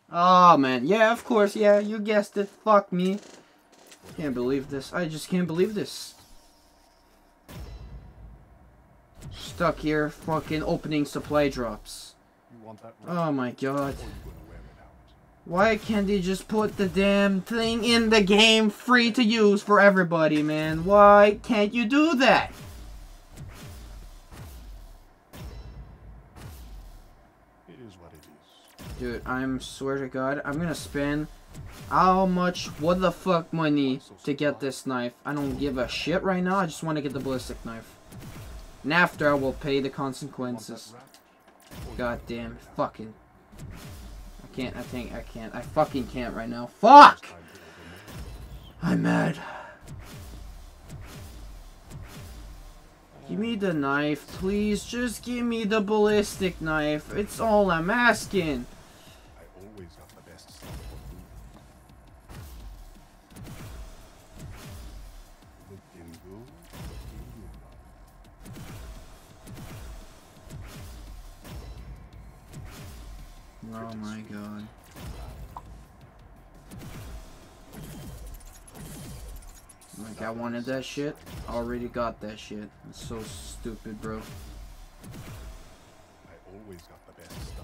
Oh, man. Yeah, of course. Yeah, you guessed it. Fuck me. Can't believe this. I just can't believe this. Stuck here fucking opening supply drops. Oh my god. Why can't they just put the damn thing in the game free to use for everybody, man? Why can't you do that? It is what it is. Dude, I'm swear to God, I'm gonna spend how much, what the fuck money to get this knife. I don't give a shit right now, I just want to get the ballistic knife. And after I will pay the consequences. God damn, fucking. I fucking can't right now. Fuck! I'm mad. Give me the knife, please. Just give me the ballistic knife. It's all I'm asking. I always got the best stuff for food. Looking good. Oh my god. Like, I wanted that shit. Already got that shit. It's so stupid, bro. I always got the best stuff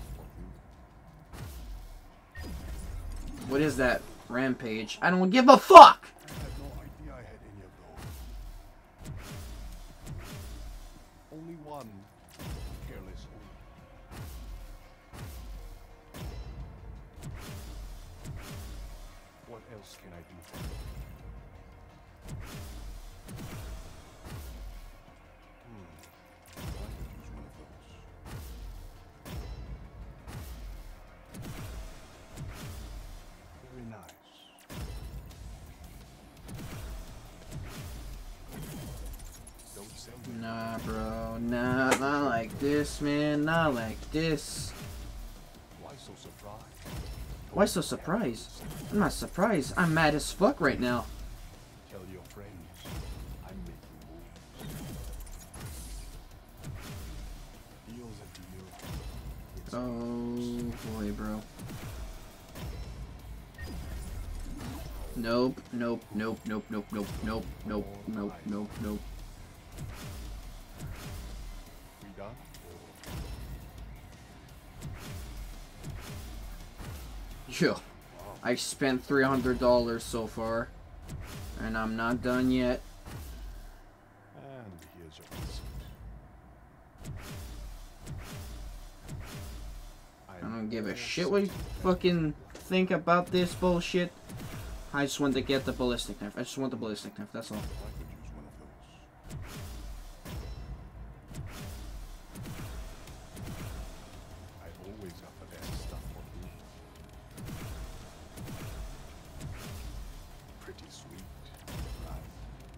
for food. What is that? Rampage. I don't give a fuck! I had no idea I had any of those. Only one. Careless owner. What else can I do for you? I could use one of those. Very nice. Don't sell me. Nah, bro. Nah, not like this, man. Not like this. Why so surprised? Why so surprised? I'm not surprised. I'm mad as fuck right now. Tell your friends I'm making moves. Deal's a deal. It's Oh boy, bro. Nope, nope, nope, nope, nope, nope, nope, nope, nope, nope, nope. we done? Yo, I spent $300 so far, and I'm not done yet. And here's your receipt. I don't give a shit what you fucking think about this bullshit. I just want to get the ballistic knife. I just want the ballistic knife, that's all. I could use one of those. I always got the best stuff for food. Pretty sweet, right?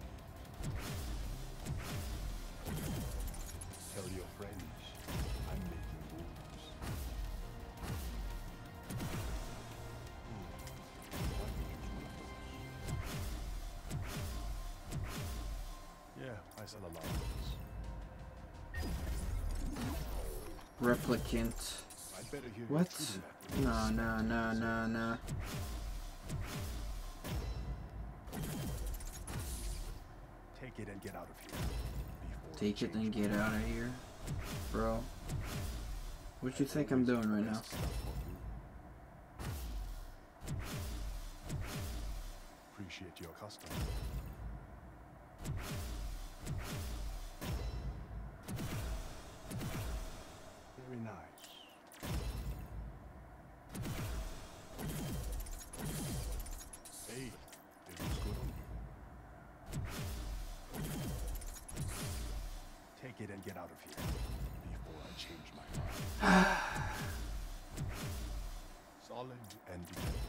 Tell your friends I'm making moves. I could use one of those. Yeah, I sell a lot of these. Replicant. I'd better hear What? your truth in that. No. Take it and get out of here. Before I Take it and change get my out of here. Bro. What you think I'm doing right now? best stuff for food. Appreciate your custom. Very nice. Hey, it looks good on you. Take it and get out of here before I change my mind. Solid and dependable.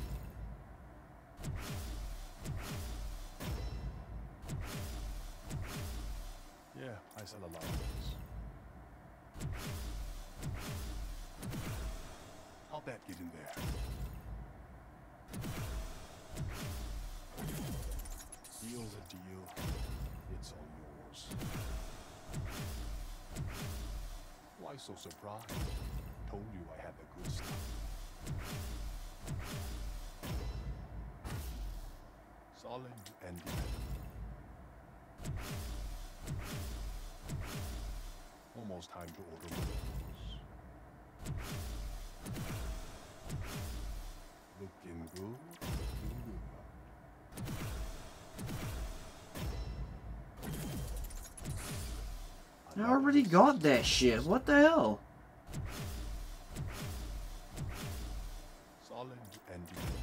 Yeah, I sell a lot of these. I'll bet get in there. Deal's a deal. It's all yours. Why so surprised? Told you I had the good stuff. Solid and dependable. Almost time to order more. Looking good. I already got that shit. What the hell? Solid and dependable.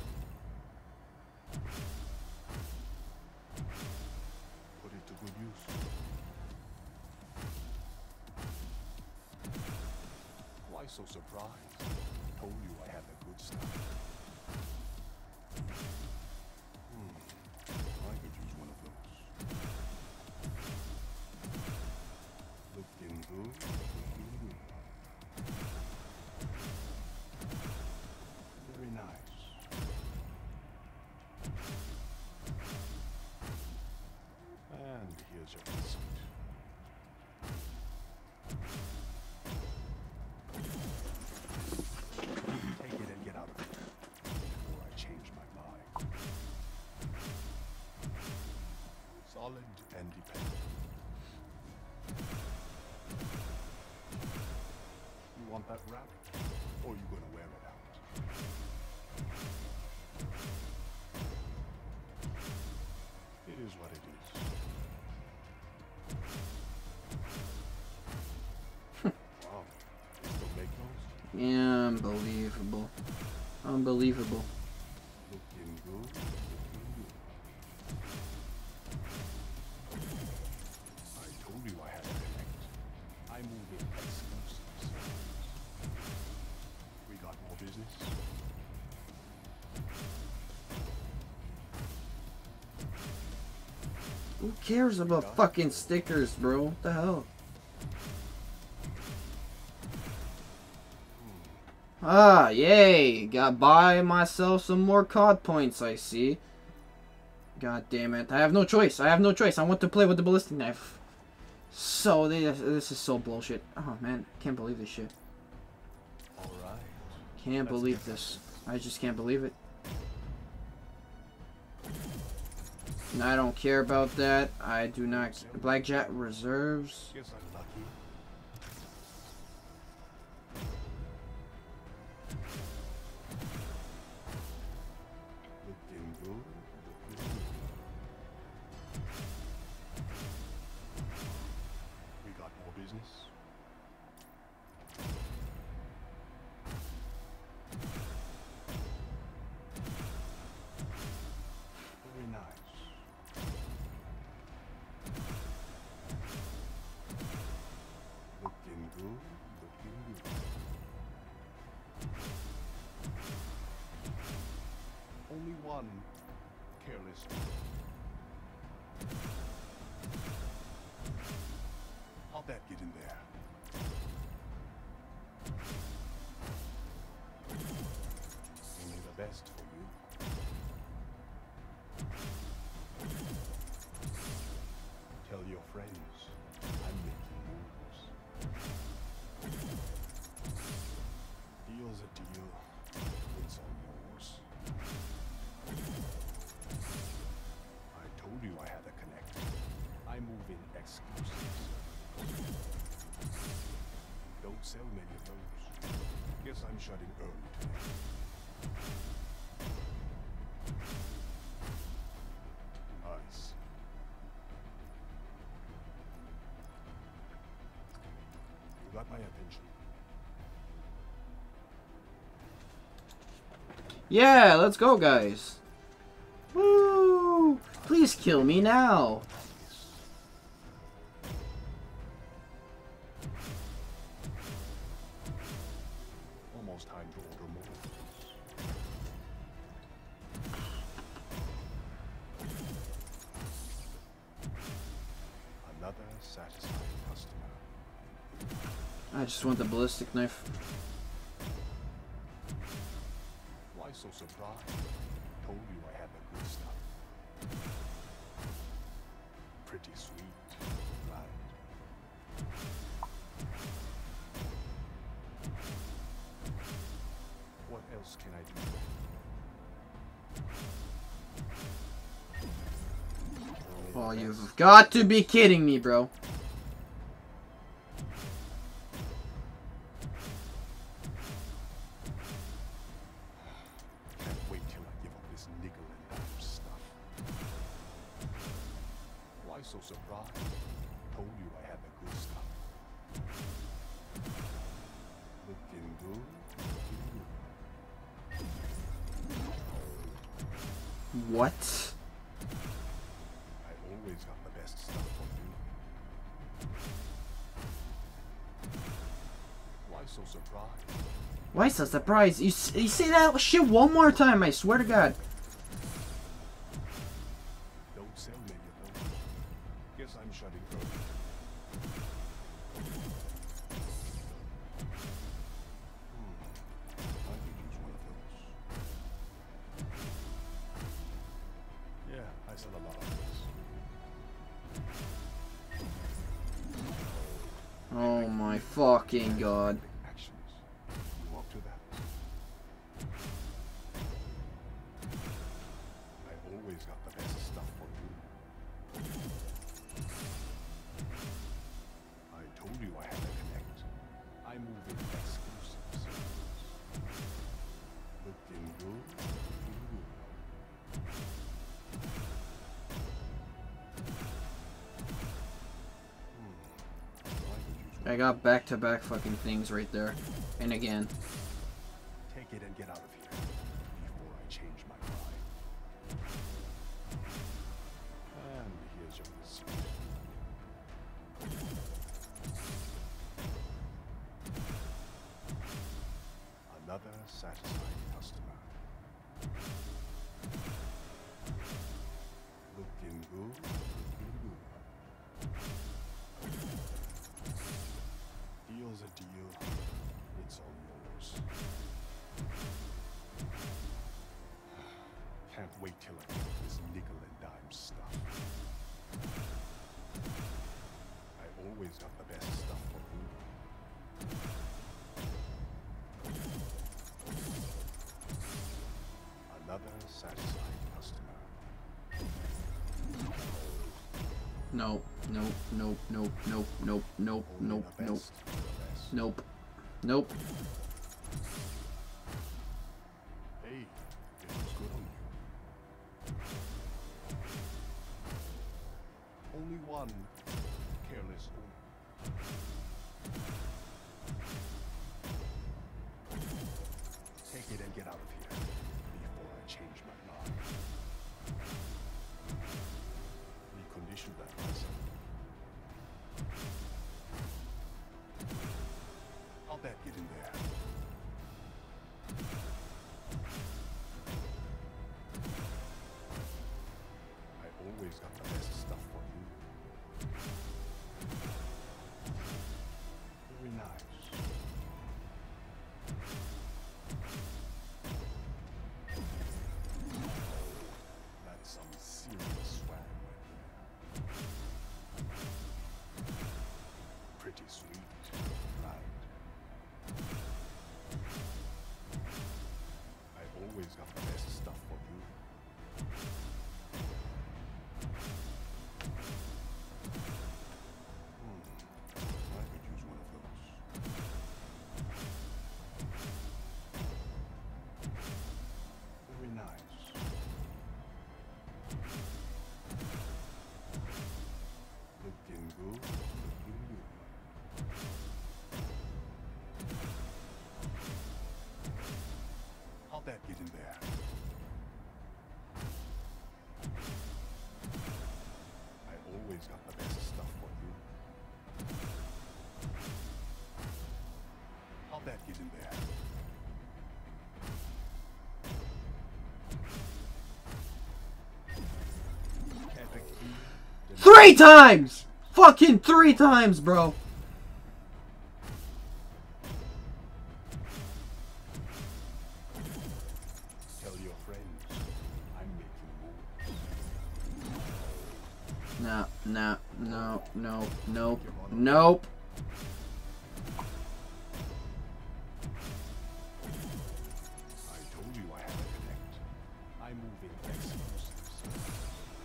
Put it to good use. Why so surprised? Told you I had the good stuff. I could use one of those. Looking good. Very nice. And here's your receipt. Take it and get out of here before I change my mind. Solid and dependable. You want that wrap? Or you gonna wear it out? It is what it is. Wow. You still make those? Yeah, unbelievable. Unbelievable. Looking good. I told you I had to connect. I move in exclusives. We got more business? Who cares about fucking stickers, bro? What the hell? Ah, yay! Got buy myself some more COD points, I see. God damn it. I have no choice. I have no choice. I want to play with the ballistic knife. So, this is so bullshit. Oh, man. Can't believe this shit. Alright. Can't believe this. I just can't believe it. And I don't care about that. I do not. Blackjack reserves. Guess I'm lucky. Looking good. We got more business? Very nice. Looking good. Looking good. Only one careless. How'd that get in there? Only the best for you. Tell your friends I'm making moves. Deal's a deal. It's all yours. I told you I had to connect. I move in exclusives. Don't sell many of those. Guess I'm shutting early today. Nice. You got my attention. Yeah, let's go, guys. Woo! Please kill me now. Almost time to order more. Another satisfied customer. I just want the ballistic knife. Why so surprised? Told you I had the good stuff. Pretty sweet, right? What else can I do? Oh, you've got to be kidding me, bro. Can't wait till I give up this nickel and dime stuff. Why so surprised? Told you I had the good stuff. Looking good. What? I always got the best stuff for you. Why so surprised? Why so surprised? You say that shit one more time, I swear to God. Don't sell me, you know. Guess I'm shutting early. I could use one of those. Yeah, I sell a lot of these. Oh my fucking God. Actions. You up to that? I always got the best stuff for you. I told you I had to connect. I move in exclusives. Looking good. I got back-to-back fucking things right there. And again. Take it and get out of here before I change my mind. And here's your receipt. Another satisfied customer. Looking good. Deal's a deal. It's all yours. Can't wait till I get this nickel and dime stuff. I always got the best stuff for you. Another satisfied customer. Nope, nope, nope, nope, nope, nope, nope, Only nope, the nope, best for the best. nope, nope. Hey, it looks good on you. Only one careless owner. Take it and get out of here before I change my mind. Recondition that myself. How'd that get in there? I always got the best stuff for you. Very nice. That's some serious swag right there. Pretty sweet, right? I always got the best stuff for you. I could use one of those. Very nice. Looking good, looking good. How'd that get in there? I always got the best stuff for you. How'd that get in there? Epic key. 3 times! Fucking 3 times, bro. Tell your friends I'm making moves. No, no, no, no, nope, nope. I told you I had to connect. I move in exclusives.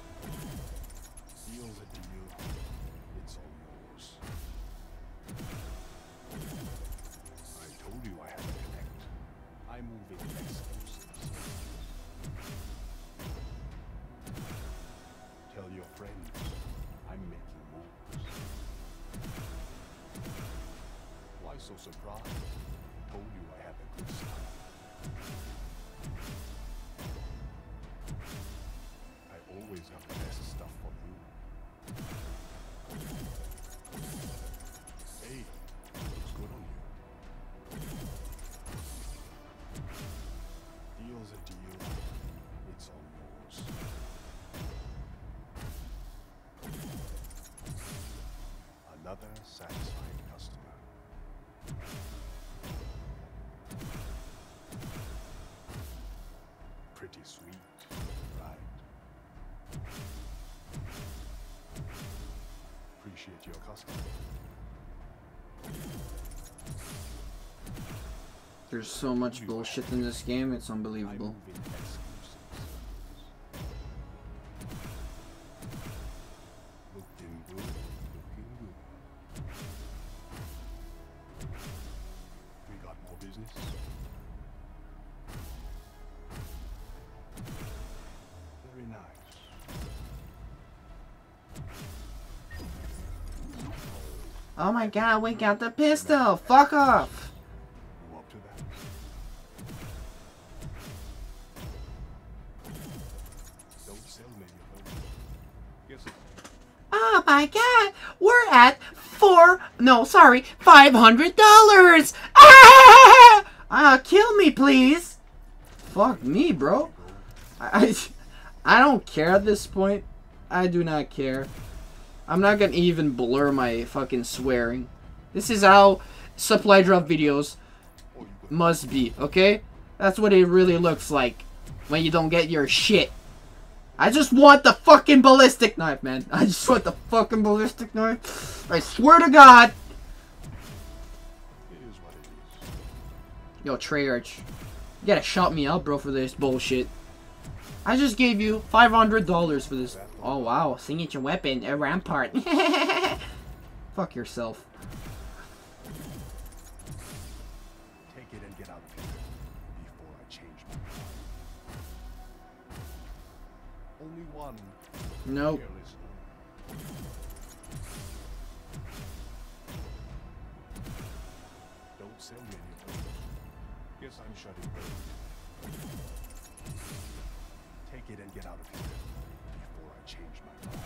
so surprised? Told you I had the good stuff. I always have the best stuff for you. Hey, looks good on you. Deal's a deal. It's all yours. Another satisfied customer. Pretty sweet, right? Appreciate your custom. There's so much bullshit in this game, it's unbelievable. Looking good, looking good. We got more business. Very nice. Oh my god, we got the pistol! Fuck off! You up to that? Don't sell me your home. Guess it. Oh my god! We're at $500! Ah! Kill me, please! Fuck me, bro. I don't care at this point. I do not care. I'm not gonna even blur my fucking swearing. This is how supply drop videos must be, okay? That's what it really looks like when you don't get your shit. I just want the fucking ballistic knife, man. I just want the fucking ballistic knife. I swear to God. It is what it is. Yo, Treyarch. You gotta shout me out, bro, for this bullshit. I just gave you $500 for this. Oh, wow. Signature weapon. A rampart. Fuck yourself. Take it and get out of here before I change my mind. Only one. Nope. Careless. Don't sell me any of those. Guess I'm shutting down. Take it and get out of here before I change my mind.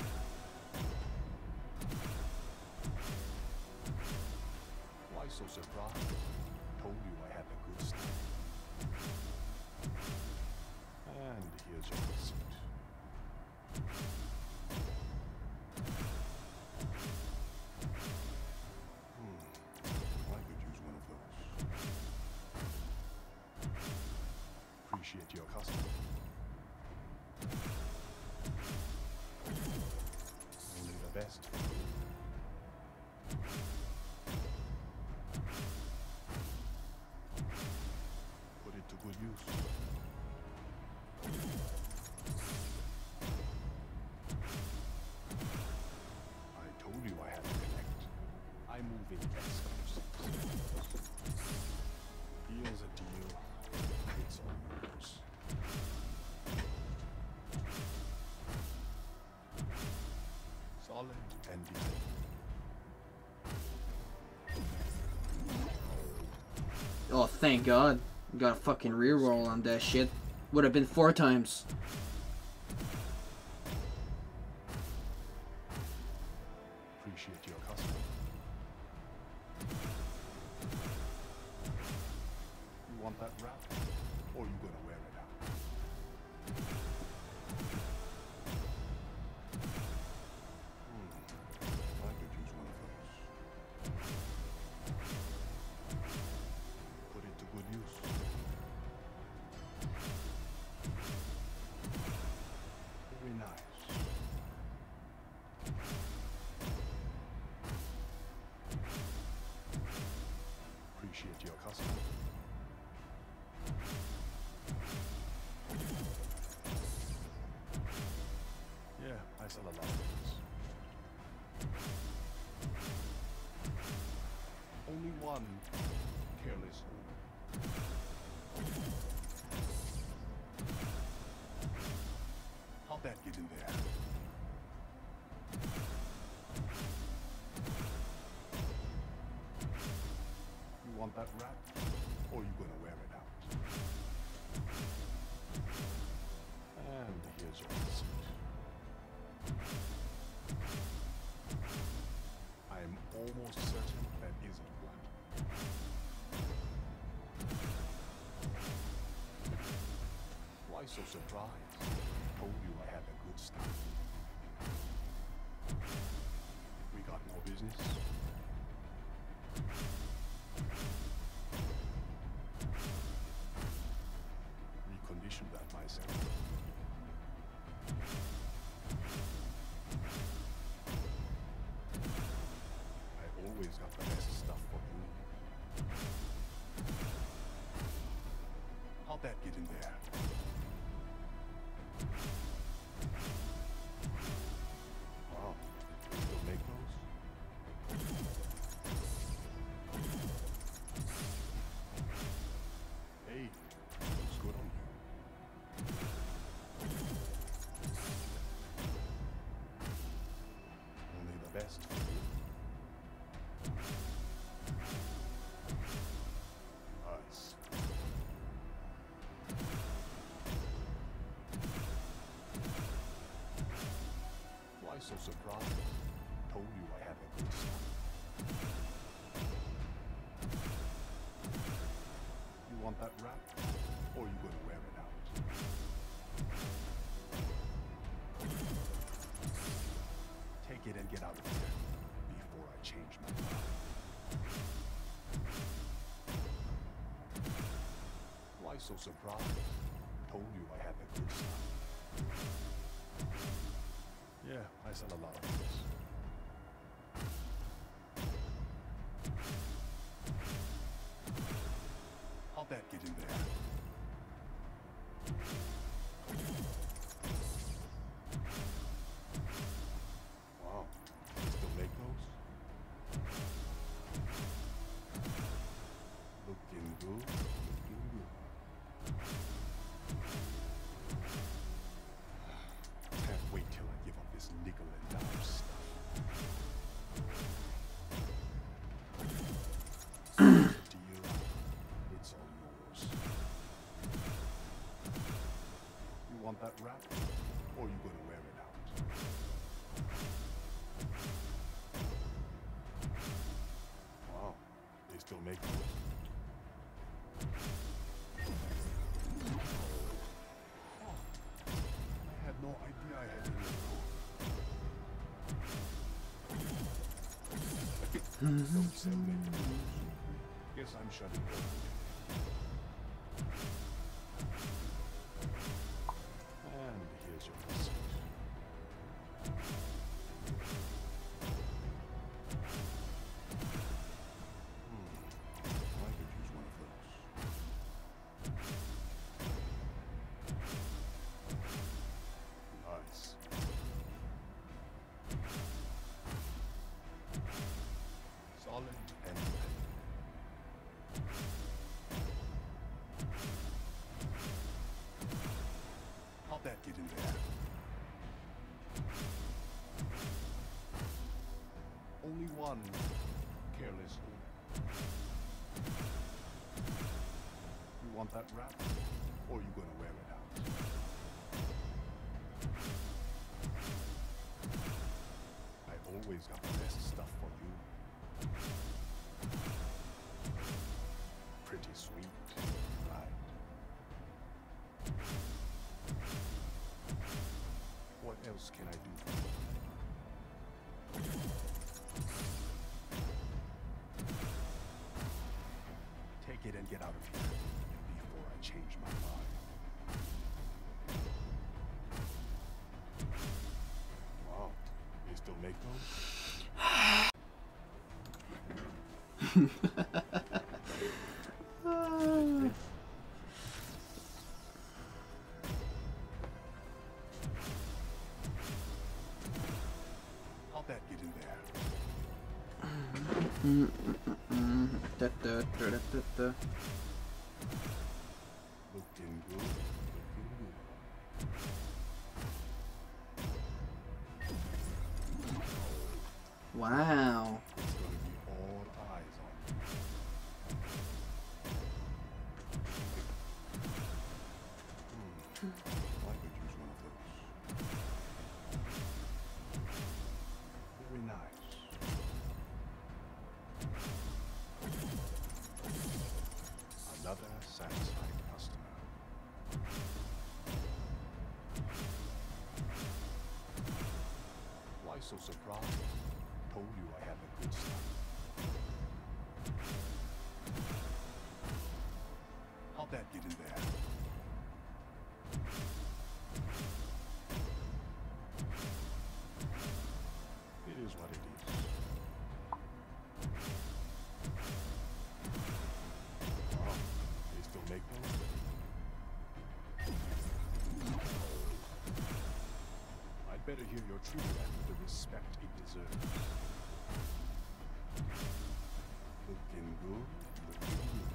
Why so surprised? Told you I had the good stuff. And here's your receipt. I could use one of those. Appreciate your custom. Only the best. Put it to good use. I told you I had to connect. I move in exclusives. Deal's a deal. It's all yours. Solid and deep. Oh, thank God. Got a fucking reroll on that shit. Would have been 4 times. Appreciate your custom. You want that wrap? Or you gonna wear it out? I could use one of those. Put it to good use. Very nice. Appreciate your custom. Yeah, I sell a lot of things. Only one careless. How'd that get in there? that wrap, or you gonna wear it out? And here's your receipt. I am almost certain that isn't one. Why so surprised? Told you I had the good stuff. We got more business. Reconditioned that myself. I always got the best stuff for you. How'd that get in there? Wow, you still make those? Hey, looks good on you. Only the best for you. Us. Why so surprised? Told you I had the good stuff. You want that wrap? Or you gonna wear it out? Take it and get out of here before I change my mind. Why so surprised? Told you I had the good stuff. Yeah, I sell a lot of things. How'd that get in there? Wow, you still make those? Looking good, looking good. Can't wait till I give up this nickel and dime stuff. Deal, it's all yours. You want that wrap, or you gonna wear it out? Wow, they still make those? I had no idea I had any of those. Don't sell me. Guess I'm shutting down. And here's your receipt. I could use one of those. Nice. Solid and tight. How'd that get in there? Only one careless owner. You want that wrap, or you gonna wear it out? I always got the best stuff for you. Pretty sweet, right? What else can I do for you? Take it and get out of here before I change my mind. Wow, they still make those? How'd that get in there? Looking good, looking good. Wow. It's gonna be all eyes on you. I could use one of those. Very nice. Another satisfied customer. Why so surprised? Told you I had the good stuff. How'd that get in there? It is what it is. Oh, they still make those? I'd better hear you're treating that with the respect it deserves. Looking good, looking good.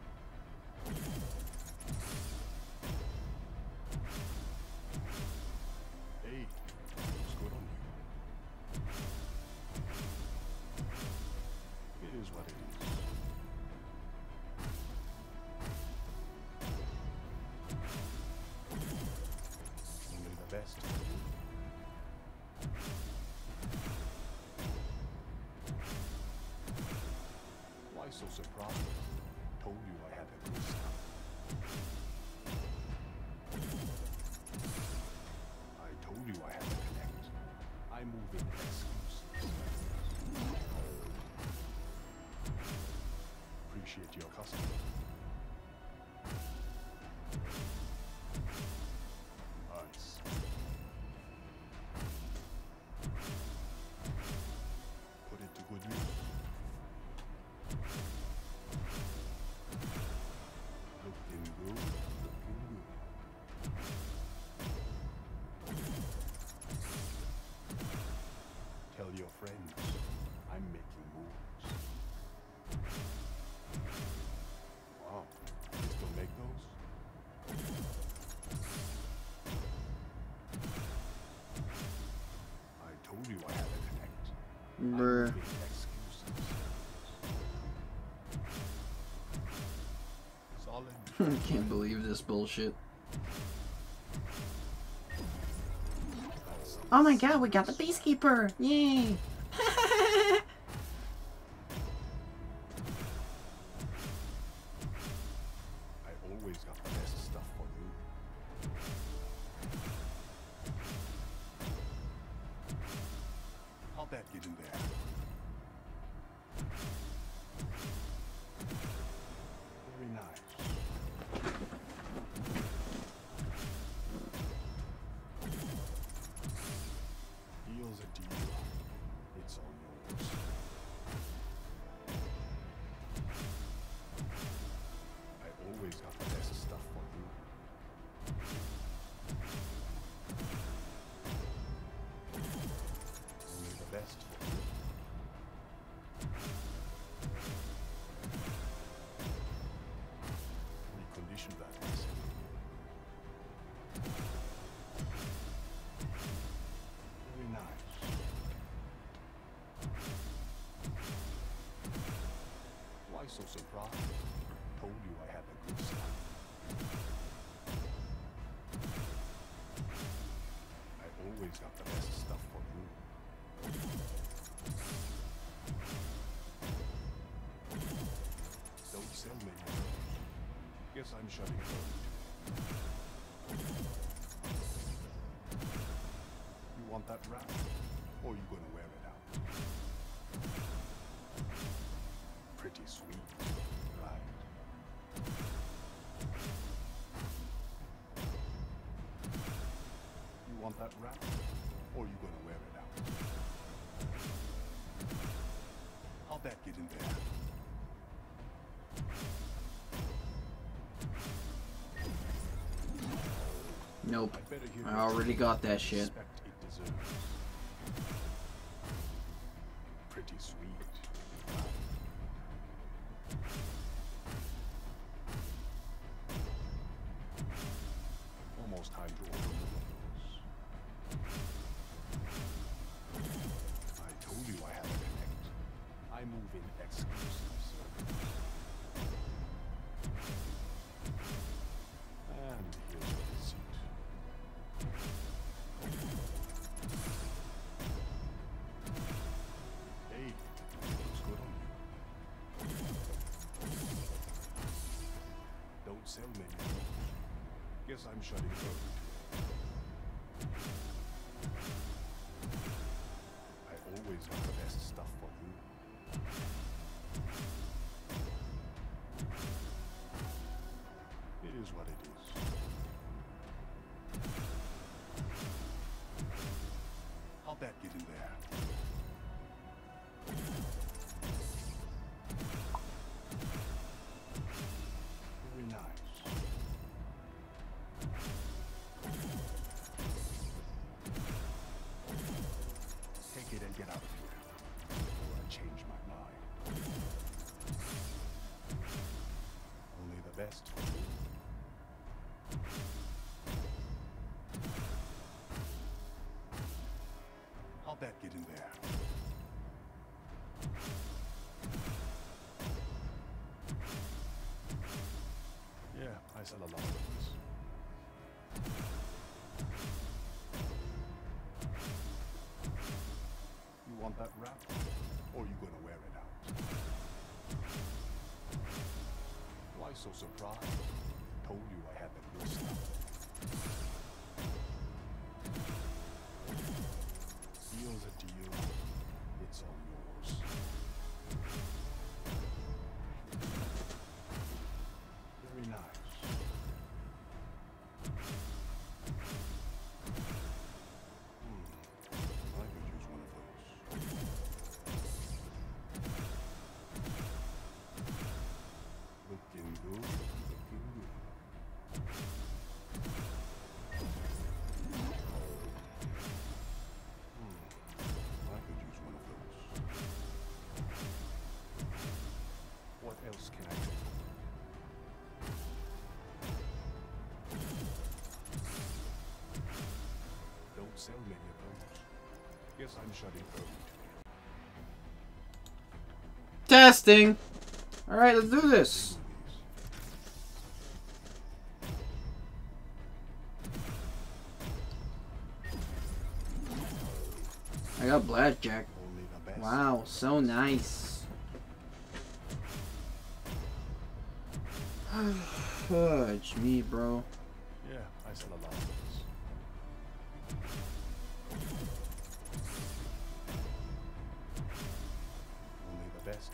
Hey, looks good on you. It is what it is. Only the best for you. Why so surprised? Told you I had the good stuff. I told you I had to connect. I move in exclusives. Appreciate your custom. Nice. Put it to good use. Looking good, looking good. Tell your friends I'm making moves. Wow, you still make those? I told you I had to connect. Bruh. I'm making excuses. Solid. Can't believe this bullshit. Oh my god, we got the Peacekeeper! Yay! I always got the best stuff for you. How'd that get in there? Very nice. Deal's a deal. It's all yours. I always got the best stuff for you. Only the best for you. Recondition that asset. Very nice. Why so surprised? Told you I had the good stuff. I always got the best stuff for you. Don't sell many of those. Guess I'm shutting down. You want that wrap? Or are you gonna wear it out? Pretty sweet, right? You want that wrap? Or are you gonna wear it out? How'd that get in there? Nope. I'd better hear I already got that shit. respect it deserves. Pretty sweet. Almost time to open the windows. I told you I had to connect. I move in exclusives. And here's your receipt. Guess I'm shutting early. I always have the best stuff for you. It is what it is. How'd that get in there? Very nice. Take it and get out of here before I change my mind. Only the best for you. How'd that get in there? Yeah, I sell a lot of these. You want that wrap? Or you gonna wear it out? Why so surprised? Told you I had the good stuff. Deal's a deal. It's all yours. Very nice. I could use one of those. Looking good, looking good. I could use one of those. What else can I do? Don't sell many of those. Guess I'm shutting early today. Testing. All right, let's do this. I got blackjack. Only the best. Wow, so nice. Fudge me, bro. Yeah, I sell a lot of these. Only the best.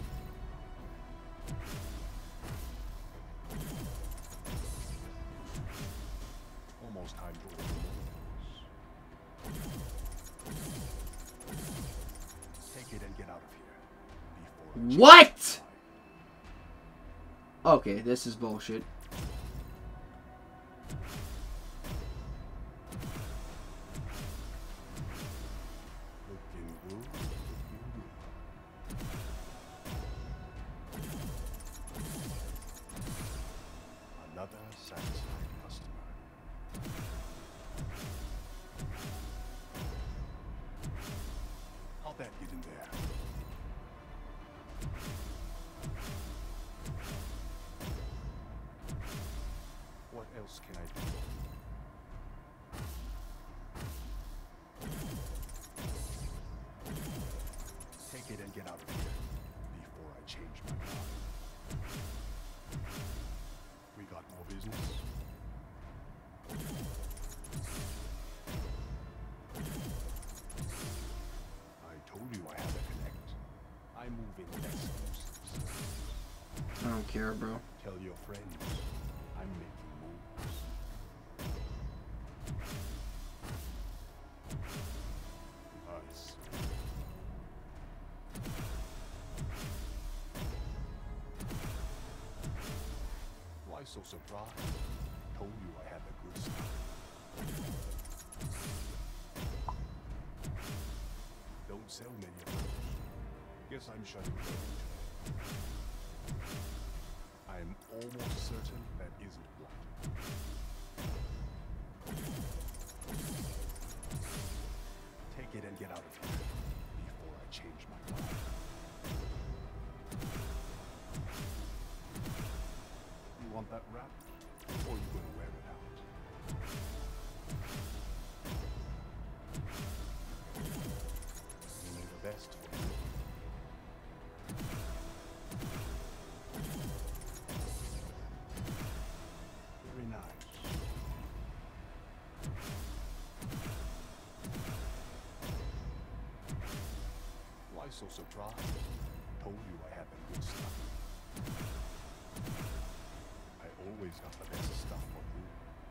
Almost time to order more. Take it and get out of here before. What? Okay, this is bullshit. Looking good, looking good. Another satisfied customer. How'd that get in there? What else can I do? Take it and get out of here before I change my mind. We got more business? I told you I had to connect. I move in exclusives. I don't care, bro. Tell your friends I'm making moves. Us. Why so surprised? Told you I had the good stuff. Don't sell many of those. Guess I'm shutting down today. I'm almost certain that isn't blood. Take it and get out of here before I change my mind. You want that wrap? Or you gonna wear it out? Only the best for you. Very nice. so surprised? Told you I had the good stuff. I always got the best stuff for you.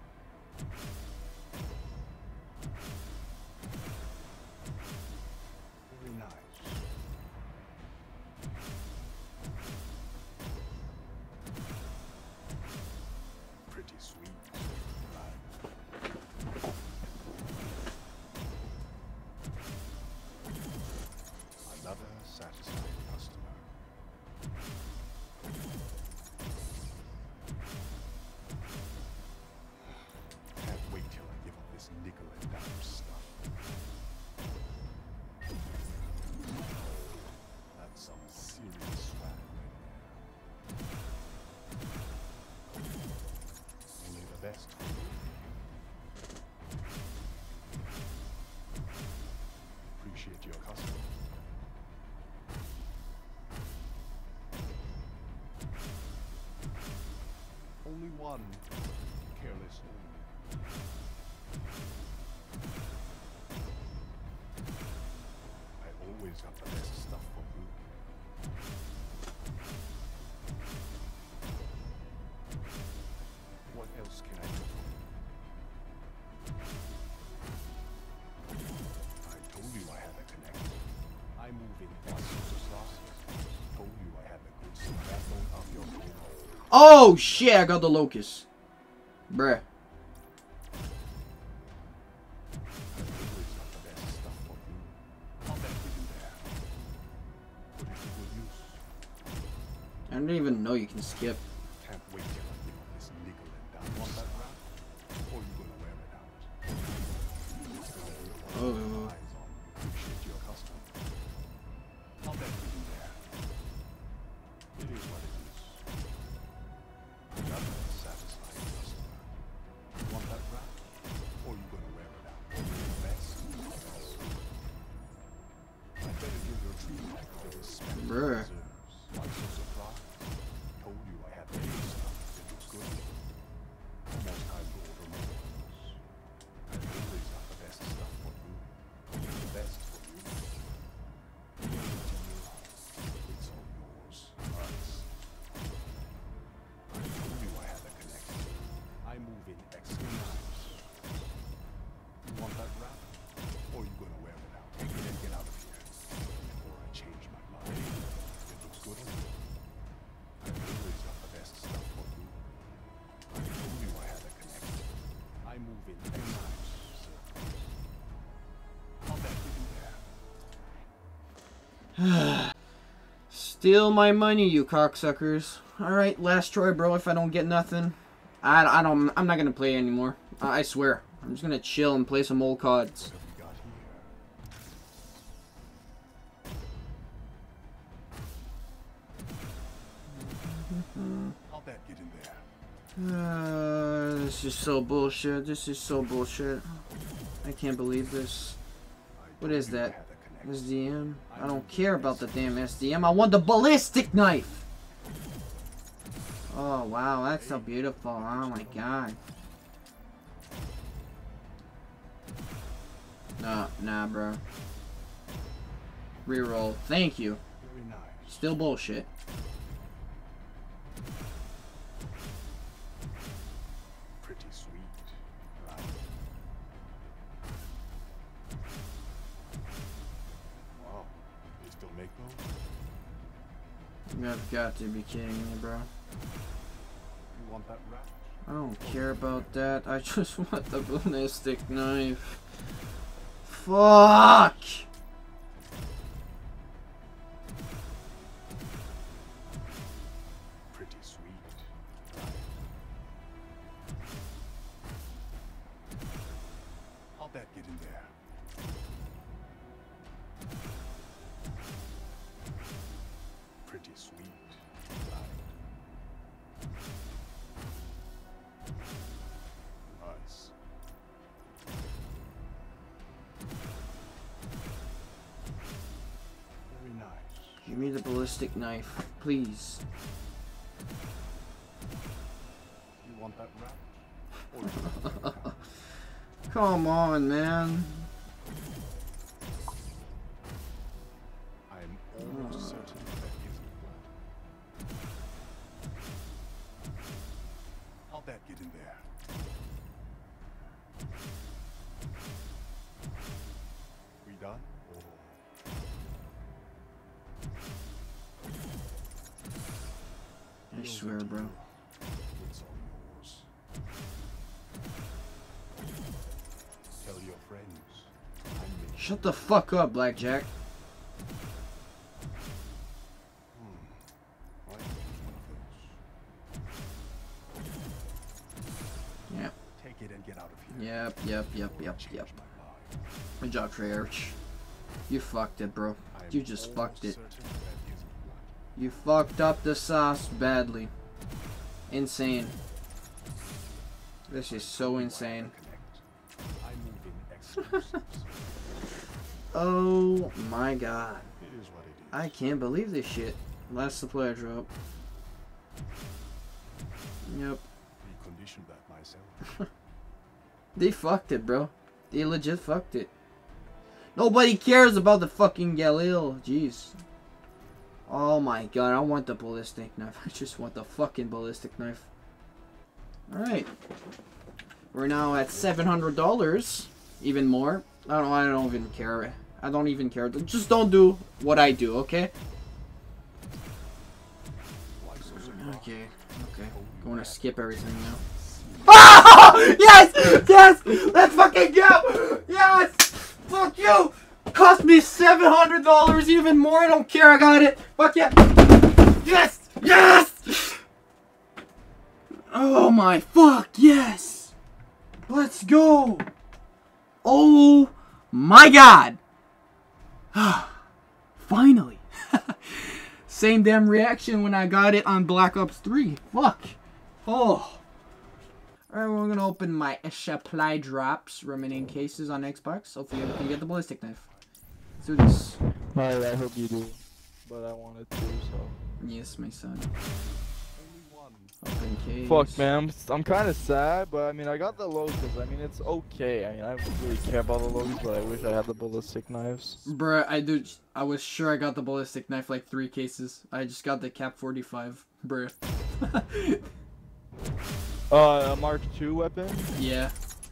Very nice. Pretty sweet, right? Another satisfied customer. Can't wait till I give up this nickel and dime stuff. That's some serious swag right there. Only the best for you. Appreciate your custom. Only one. Careless only. I always got the best stuff for you. What else can I do for you? I told you I had a connection. I move in Wasusa's losses. Told you I had the good stuff. That don't of your home. Oh shit, I got the locust. Bruh. I always got the best stuff for you. How that we do there? Put it to good use. I didn't even know you can skip. Can't wait till I give up this nickel and dime. Want that wrap? Or you gonna wear it out? Oh. Eyes on you. Appreciate your custom. How that we do there? It is what it is. Another satisfied customer. You want that wrap? Or you gonna wear it out? The best. I better give your treatment the respect it Bruh. deserves. I'm so surprised. Told you I had the good stuff. It was good. Almost time to order more. I always got the best stuff for you. The best for you. Give it to you. It's all yours. Us. I told you I had the connection. I move in extra nice. You want that wrap? Or you gonna wear it out? Take it and get out of here. Before I change my mind. It looks good on you. I always got the best stuff for you. I told you I had a connection. I move in extra nice, sir. How that we do there? Steal my money, you cocksuckers. Alright, last try, bro. If I don't get nothing, I'm not gonna play anymore. I swear. I'm just gonna chill and play some old CODs. What have we got here? How'd that get in there? This is so bullshit. This is so bullshit. I can't believe this. What is that? SDM? I don't care about the damn SDM. I want the ballistic knife! Oh, wow. That's so beautiful. Oh, my God. Nah, bro. Reroll. Thank you. Very nice. Still bullshit. Pretty sweet. Right. Wow. They still make those? You have got to be kidding me, bro. You want that wrap? I don't care about that. I just want the ballistic knife. Fuck! Pretty sweet. Right. How'd that get in there? Pretty sweet. Right. Nice. Very nice. Give me the ballistic knife, please. You want that wrap? Or Come on, man. I am swear, bro. It's all yours. Tell your friends. Shut the fuck up, Blackjack. Yep. Take it and get out of here. Yep. Good job, Treyarch. You fucked it, bro. You just fucked it. You fucked up the sauce badly. Insane. This is so insane. Oh my god. I can't believe this shit. Last supply drop. Yep. Reconditioned that myself. They fucked it, bro. They legit fucked it. Nobody cares about the fucking Galil. Jeez. Oh my god, I want the ballistic knife. I just want the fucking ballistic knife. Alright. We're now at $700. Even more. I don't even care. I don't even care. Just don't do what I do, okay? Okay. Gonna skip everything now. Oh! Yes! Yes! Let's fucking go! Yes! Fuck you! Cost me $700 even more. I don't care. I got it. Fuck yeah! Yes! Yes! Oh my fuck! Yes! Let's go! Oh my god! Finally! Same damn reaction when I got it on Black Ops 3. Fuck! Oh! Alright, we're gonna open my supply drops remaining cases on Xbox. Hopefully we can get the ballistic knife. Let's do this. Alright, I hope you do. But I wanted to, so. Yes, my son. Open case. Fuck, man. I'm kind of sad, but I mean, I got the Lotus. I mean, it's okay. I mean, I don't really care about the Lotus, but I wish I had the ballistic knives. Bruh, I was sure I got the ballistic knife like 3 cases. I just got the Cap 45. Bruh. A Mark II weapon? Yeah.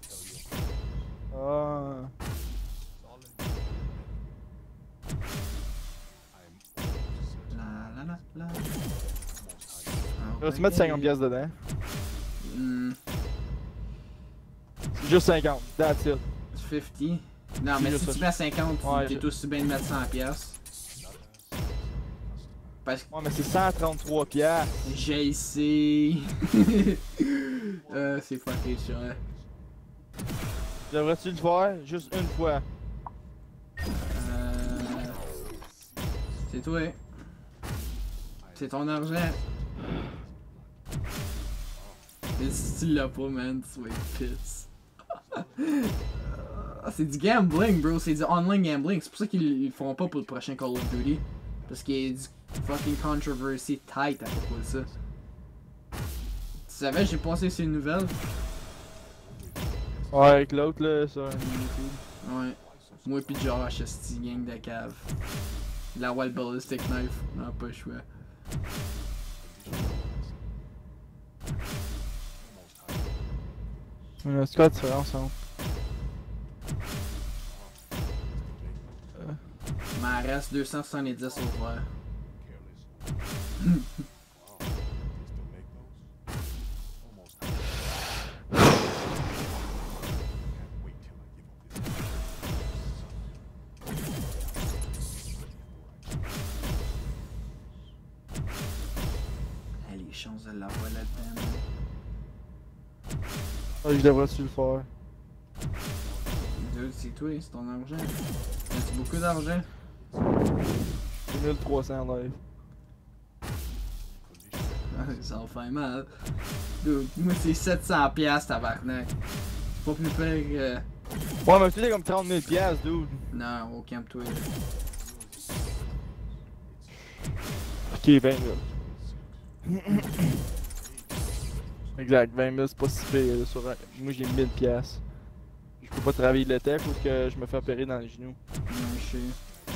Je vais mettre 50 pièces dedans. Mm. Juste 50, that's it. 50. Non, mais si tu mets 50, ouais, t'es aussi bien de mettre 100 pièces. Parce que... Ouais, mais c'est 133 pièces. J'ai ici. C'est fucké cher. Devrais-tu le faire juste une fois? C'est toi. C'est ton argent. Et si tu l'as pas, man, tu vas être pisse. C'est du gambling, bro. C'est du online gambling. C'est pour ça qu'ils le feront pas pour le prochain Call of Duty. Parce qu'il y a du fucking controversy tight à propos de ça. Tu savais, j'ai passé ces nouvelles. Ouais, avec l'autre là, sur YouTube. Ouais. Moi pis Josh, c'est gang de cave. La Wild Ballistic Knife. Non, pas le choix. C'est quoi la différence entre? Il m'en reste 270 au vert. Les chances de l'avoir là-dedans. Ah, je devrais-tu le faire? Dude, c'est toi, c'est ton argent. As-tu beaucoup d'argent? 2300 live. Ça va faire mal. Dude, moi c'est 700 piastres, tabarnak. C'est pas plus pire que... Ouais, mais tu sais comme 30 000 piastres, dude. Non, au camp toi. Ok, 20 000. Exact, 20 000 c'est pas si pire. Sur un... Moi j'ai 1000 piastres. Je peux pas travailler l'été parce que je me fais opérer dans les genoux. Non, je sais.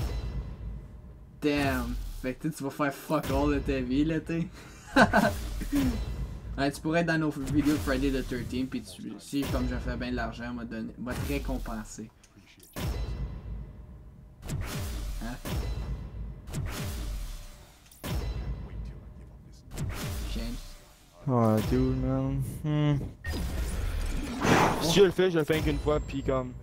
Damn. Fait que tu vas faire fuck all de ta vie l'été. Ouais, tu pourrais être dans nos vidéos de Friday the 13th pis si comme je fais bien de l'argent, m'a te récompenser. Hein? Shane. Ouais, dude, man. Si je le fais qu'une fois, pis comme.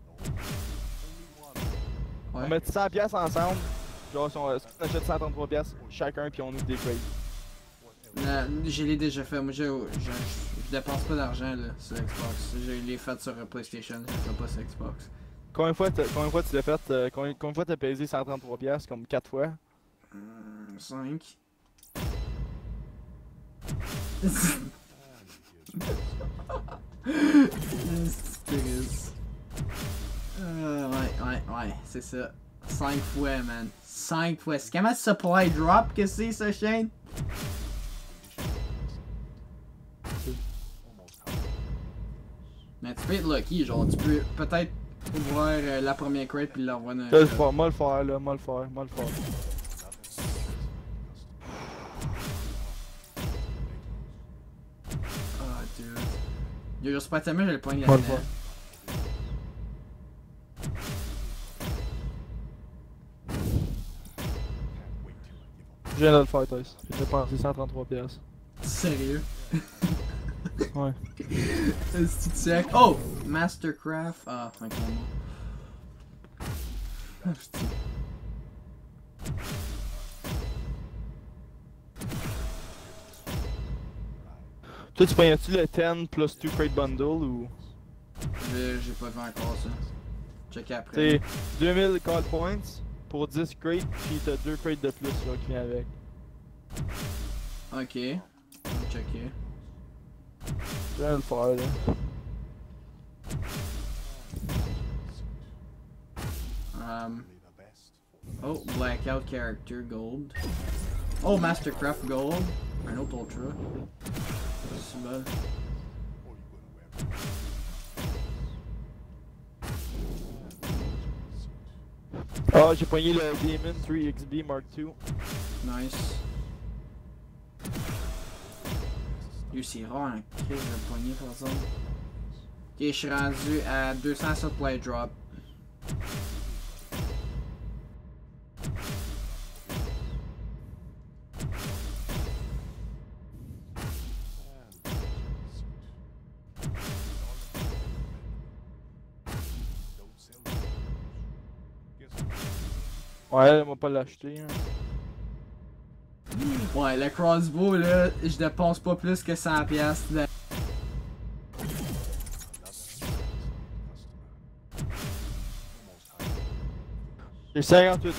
On Ouais. met 100 pièces ensemble. Genre, si on achète 133 pièces chacun, pis on ouvre des crates. Je l'ai déjà fait. Moi, je dépense pas d'argent là sur Xbox. Je l'ai fait sur PlayStation. Je le fais pas sur Xbox. Combien de fois tu l'as fait? Combien de fois t'as payé 133 pièces? Comme 4 fois? 5. Ouais, c'est ça. 5 fois, man. 5 fois. C'est comment supply drop que c'est, ça, Shane? Mais tu peux être lucky, genre, tu peux peut-être ouvrir la première crate puis l'envoyer dans Là, moi le faire, là, moi le faire. Ah, dude. Yo, j'espère tellement que j'ai le point de la Moi le finale. faire. Je viens de le faire, Toys. J'ai dépensé 133 pièces. Sérieux? Ouais. Est-ce que tu check? Oh! Mastercraft. Ah, ok, non. Ah, putain. Toi, tu payais-tu le 10 plus 2 crate bundle ou. J'ai pas vu encore ça. Check après. C'est 2000 call points pour 10 crates, pis t'as 2 crates de plus genre, qui vient avec. Ok. On va checker. Je viens de le faire, là. Oh, Blackout Character Gold. Oh, Mastercraft Gold. Un autre Ultra. C'est bon. Ah, j'ai pogné le Demon 3XB Mark II. Nice. Yo, c'est rare un crise de poignée par exemple. Ok, je suis rendu à 200 supply drop. Ouais, elle m'a pas l'acheter. Hein. Ouais, le crossbow là, je dépense pas plus que 100$. De... J'ai 58.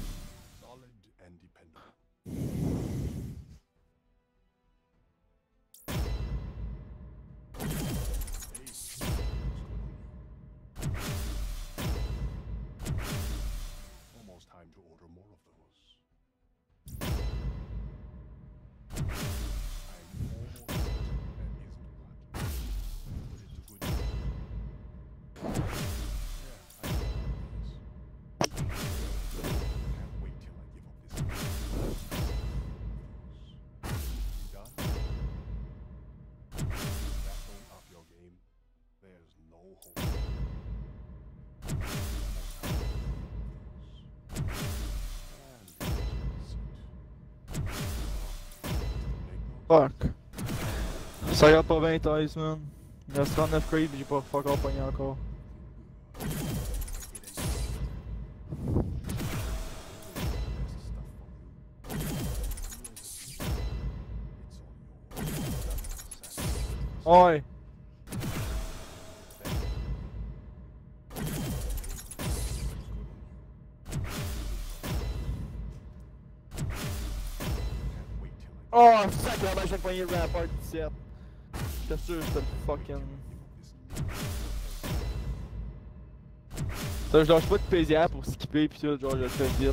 Fuck. Ça regarde pas 20 Toys, man. Il reste 39 crates, j'ai pas fuck all pogné encore. Ouais. Oh, sacrément, j'ai pogné le Rampart 17. J'étais sûr que c'était le fucking. Ça, je lâche pas de PZR pour skipper pis tout, genre je le fais vite.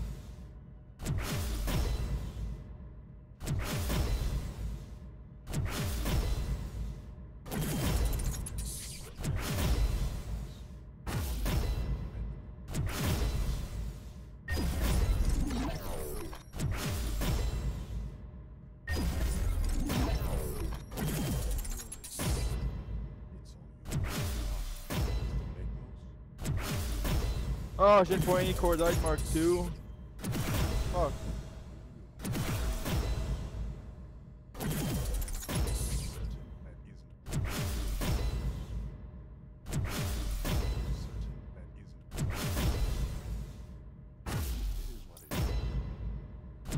Oh, j'ai poigné Cordite Mark II. Fuck.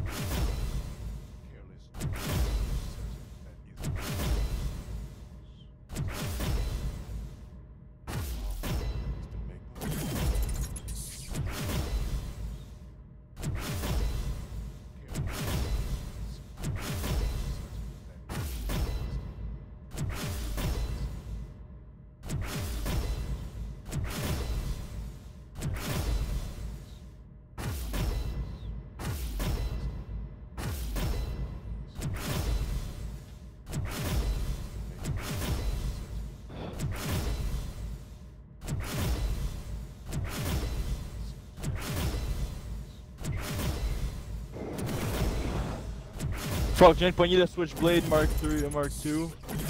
Fuck, je viens de pogner le Switchblade Mark 3 Mark 2.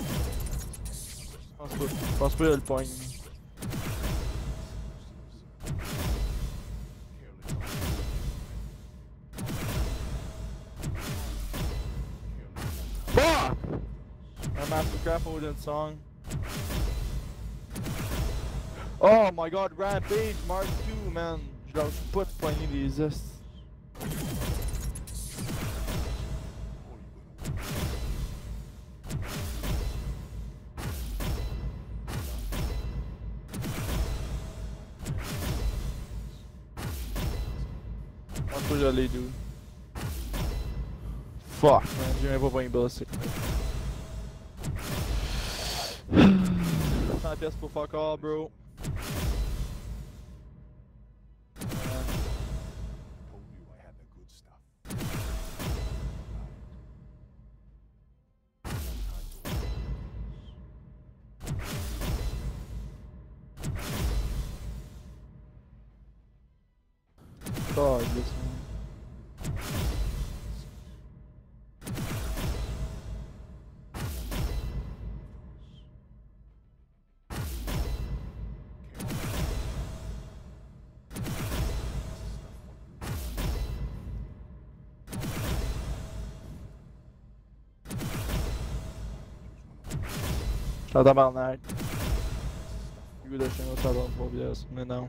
Je pense pas le pogne. Fuck! My Mastercraft Odin song. Oh my god, Rampage Mark 2, man. Je lâche pas de pogner les os. J'allais dude. Fuck man, j'ai même pas pogné Ballistic. 100 pièces pour fuck all bro. Oh, this one. Je suis tabarnak. Le goût de chez moi, ça donne 3 pièces, mais non.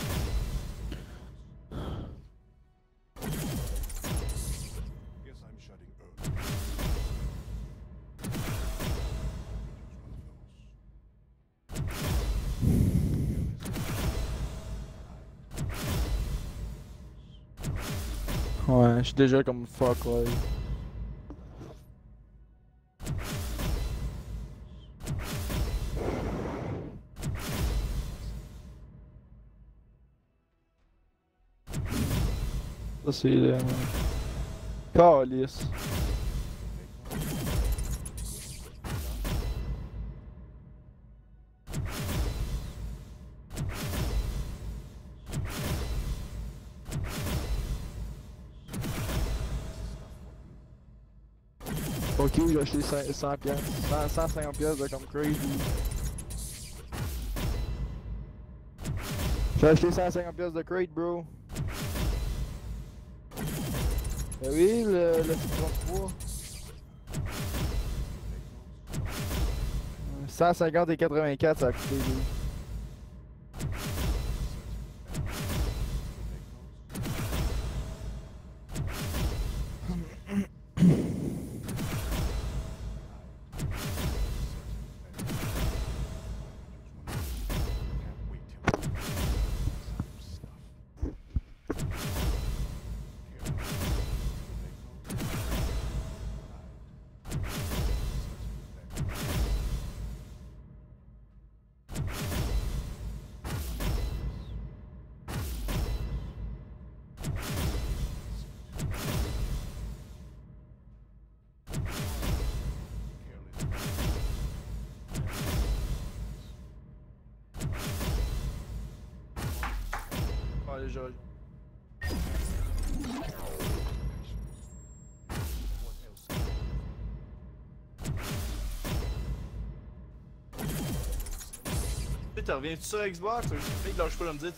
Ouais, je suis déjà comme fuck, ouais. Ça c'est là, man. Calice. Ok, j'ai acheté 100 pièces, 150 pièces de comme crazy. J'ai acheté 150 pièces de crate, bro. Ben oui, le citron 3. 150 et 84, ça a coûté, lui. Déjà. Tu reviens-tu sur Xbox? Le mec lâche pas de me dire.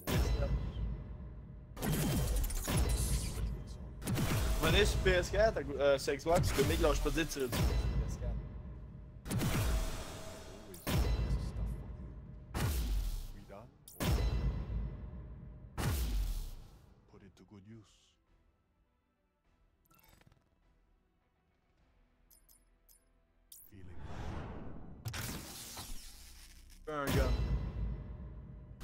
Revenez sur PS4, sur Xbox, le mec lâche pas de dire sur PS4. Put it to good use.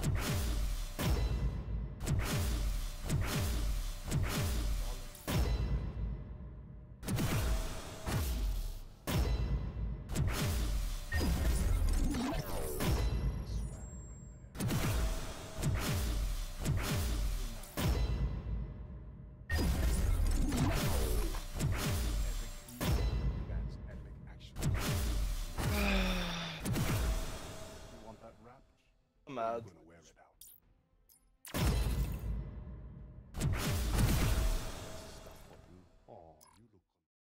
I'm mad. Gonna wear it out.